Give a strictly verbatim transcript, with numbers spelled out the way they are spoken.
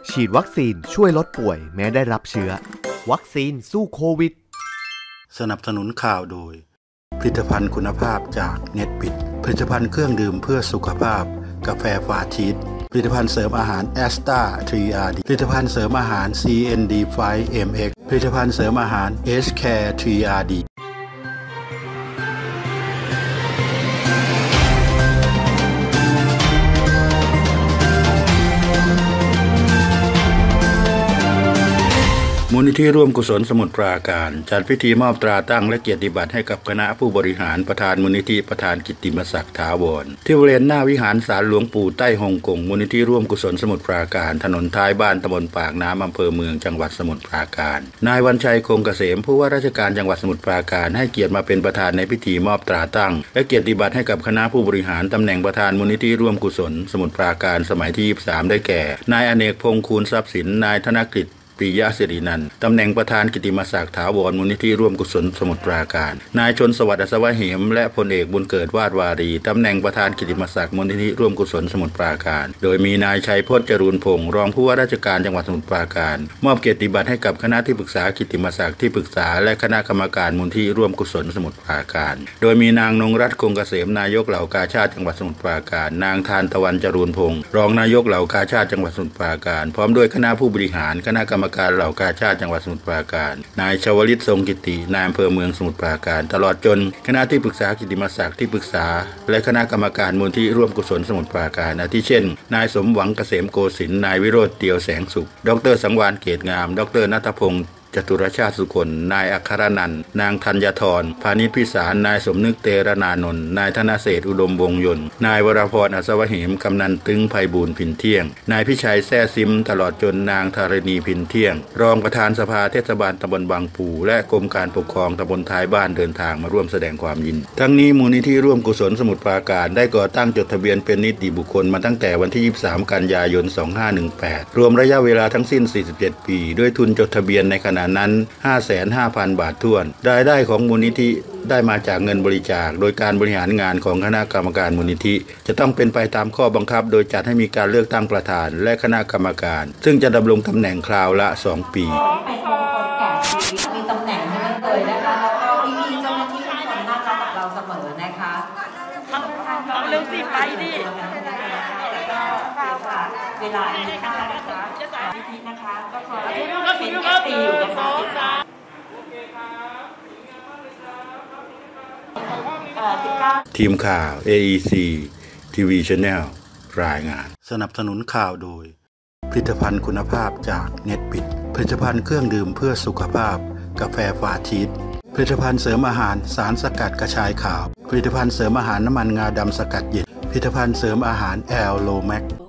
ฉีดวัคซีนช่วยลดป่วยแม้ได้รับเชื้อวัคซีนสู้โควิดสนับสนุนข่าวโดยผลิตภัณฑ์คุณภาพจากเน็ตบิดผลิตภัณฑ์เครื่องดื่มเพื่อสุขภาพกาแฟฟาชีสผลิตภัณฑ์เสริมอาหารแอสตา ทรี อาร์ ดี ผลิตภัณฑ์เสริมอาหาร ซี เอ็น ดี ไฟว์ เอ็ม เอ็กซ์ ผลิตภัณฑ์เสริมอาหาร เอช แคร์ ทรี อาร์ ดีมูลนิธิร่วมกุศลสมุทรปราการจัดพิธีมอบตราตั้งและเกียรติบัตรให้กับคณะผู้บริหารประธานมูลนิธิประธานกิตติมศักดิ์ถาวรที่บริเวณหน้าวิหารศาลหลวงปู่ใต้ฮ่องกงมูลนิธิร่วมกุศลสมุทรปราการถนนท้ายบ้านตำบลปากน้ำอำเภอเมืองจังหวัดสมุทรปราการนายวันชัยคงเกษมผู้ว่าราชการจังหวัดสมุทรปราการให้เกียรติมาเป็นประธานในพิธีมอบตราตั้งและเกียรติบัตรให้กับคณะผู้บริหารตำแหน่งประธานมูลนิธิร่วมกุศลสมุทรปราการสมัยที่ยี่สิบสามได้แก่นายอเนกพงษ์คูณทรัพย์สินนายธนกฤษปริยะศิรินันท์ตำแหน่งประธานกิตติมศักดิ์ถาวรมูลนิธิร่วมกุศลสมุทรปราการนายชนสวัสดิ์อัศวะเหมและพลเอกบุญเกิดวาดวารีตำแหน่งประธานกิตติมศักดิ์มูลนิธิร่วมกุศลสมุทรปราการโดยมีนายชัยพจน์จรูนพงศ์รองผู้ว่าราชการจังหวัดสมุทรปราการมอบเกียรติบัตรให้กับคณะที่ปรึกษากิตติมศักดิ์ที่ปรึกษาและคณะกรรมการมูลนิธิร่วมกุศลสมุทรปราการโดยมีนางนงรัตน์คงเกษมนายกเหล่ากาชาติจังหวัดสมุทรปราการนางทานตะวันจรูนพงศ์รองนายกเหล่ากาชาติจังหวัดสมุทรปราการพร้อมด้วยคณะผู้บริหารคณะกรรมการเหล่ากาชาติจังหวัดสมุทรปราการนายชวลิตทรงกิตินายอำเภอเมืองสมุทรปราการตลอดจนคณะที่ปรึกษากิตติมศักดิ์ที่ปรึกษาและคณะกรรมการมูลที่ร่วมกุศลสมุทรปราการอาทิเช่นนายสมหวังเกษมโกสินทร์นายวิโรจน์เตียวแสงสุขดรสังวานเกตงามดรณัฐพงศ์จตุรชาติสุคนนายอัครนันท์นางธัญธรพานิชพิสารนายสมนึกเตรนานนท์นายธนเศรษฐ์อุดมวงศ์ยนต์นายวรพรอัศวะเหมกำนันตึงไพบูลย์พินเที่ยงนายพิชัยแซ่ซิมตลอดจนนางธารณีพินเที่ยงรองประธานสภาเทศบาลตำบลบางปูและกรมการปกครองตำบลท้ายบ้านเดินทางมาร่วมแสดงความยินดีทั้งนี้มูลนิธิร่วมกุศลสมุทรปราการได้ก่อตั้งจดทะเบียนเป็นนิติบุคคลมาตั้งแต่วันที่ยี่สิบสามกันยายนสองพันห้าร้อยสิบแปดรวมระยะเวลาทั้งสิ้นสี่สิบเจ็ดปีด้วยทุนจดทะเบียนในขณะนั้นห้าแสนห้าพัน บาทถ้วนรายได้ของมูลนิธิได้มาจากเงินบริจาคโดยการบริหารงานของคณะกรรมการมูลนิธิจะต้องเป็นไปตามข้อบังคับโดยจัดให้มีการเลือกตั้งประธานและคณะกรรมการซึ่งจะดำรงตำแหน่งคราวละสองปีเป็นมงคลแก่ชีวิตมีตำแหน่งให้มันเลยนะคะแล้วก็พี่ๆเจ้าหน้าที่ทุกคนน่ารักกับเราเสมอนะคะเอาเรื่องสิไปดิเวลาอีกค่ะนะคะพี่ๆนะคะก็ขอให้เป็นแอปตีอยู่นะคะทีมข่าว เอ อี ซี ที วี Channel รายงานสนับสนุนข่าวโดยผลิตภัณฑ์คุณภาพจากเน็ตบิดผลิตภัณฑ์เครื่องดื่มเพื่อสุขภาพกาแฟฟาชีสผลิตภัณฑ์เสริมอาหารสารสกัดกระชายขาวผลิตภัณฑ์เสริมอาหารน้ำมันงาดำสกัดเย็นผลิตภัณฑ์เสริมอาหารแอลโลแม็ก